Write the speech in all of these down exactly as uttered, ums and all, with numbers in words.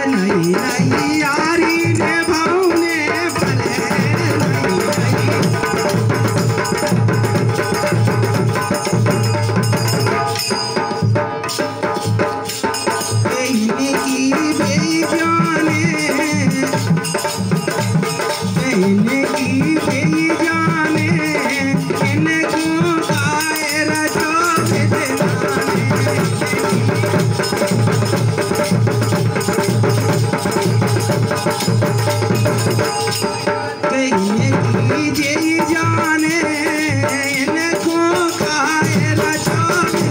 नहीं नहीं यारी ने भावने भले नहीं की बेजाने कहने की बेजाने इनको दायरा जो कहने की जे जाने इनको दायरा जो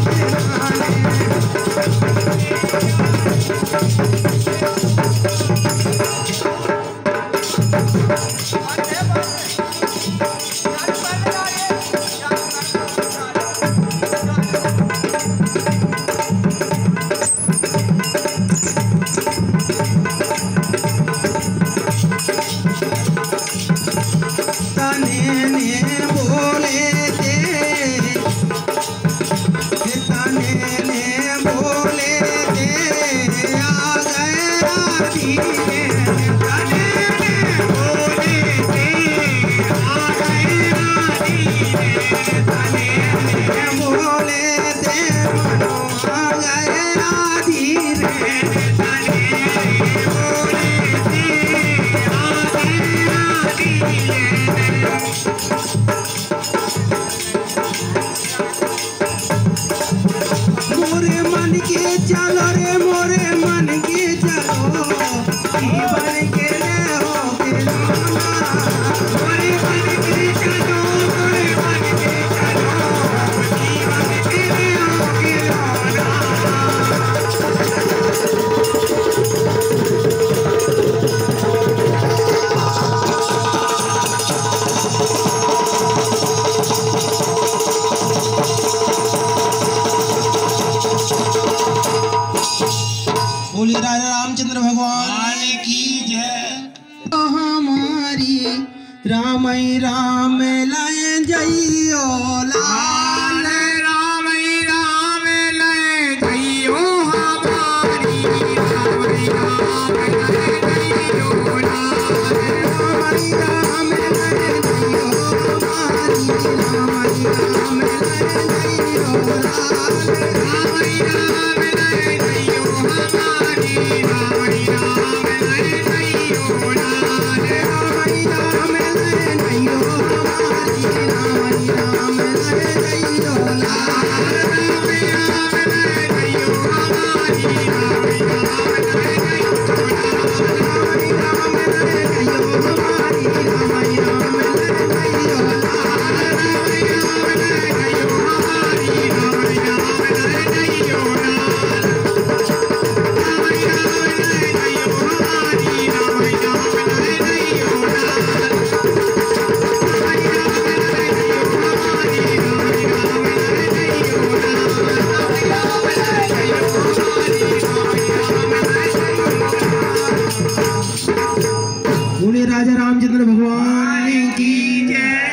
मोरे मन के चलो रे मोरे मन के चलो जीवन के ले हो के नाना मोरे मन के चलो मोरे मन के चलो जीवन के ले हो के नाना बोली राजा रामचंद्र भगवान की जय। हमारी राम राम लय जइयो लाल राम राम लय जइयो हमारी राम राम लय जइयो लाल राम राम लय जइयो हमारी राम राम लय जइयो लाल राम राम लय जइयो हमारी राम राम लय जइयो लाल राम राम लय जइयो हमारी राम राम लय जइयो लाल राम राम लय जइयो हमारी राम राम लय जइयो लाल राम राम लय जइयो हमारी राम राम लय जइयो लाल राम राम लय जइयो हमारी राम राम लय जइयो लाल बोले राजा रामचंद्र भगवान की जय।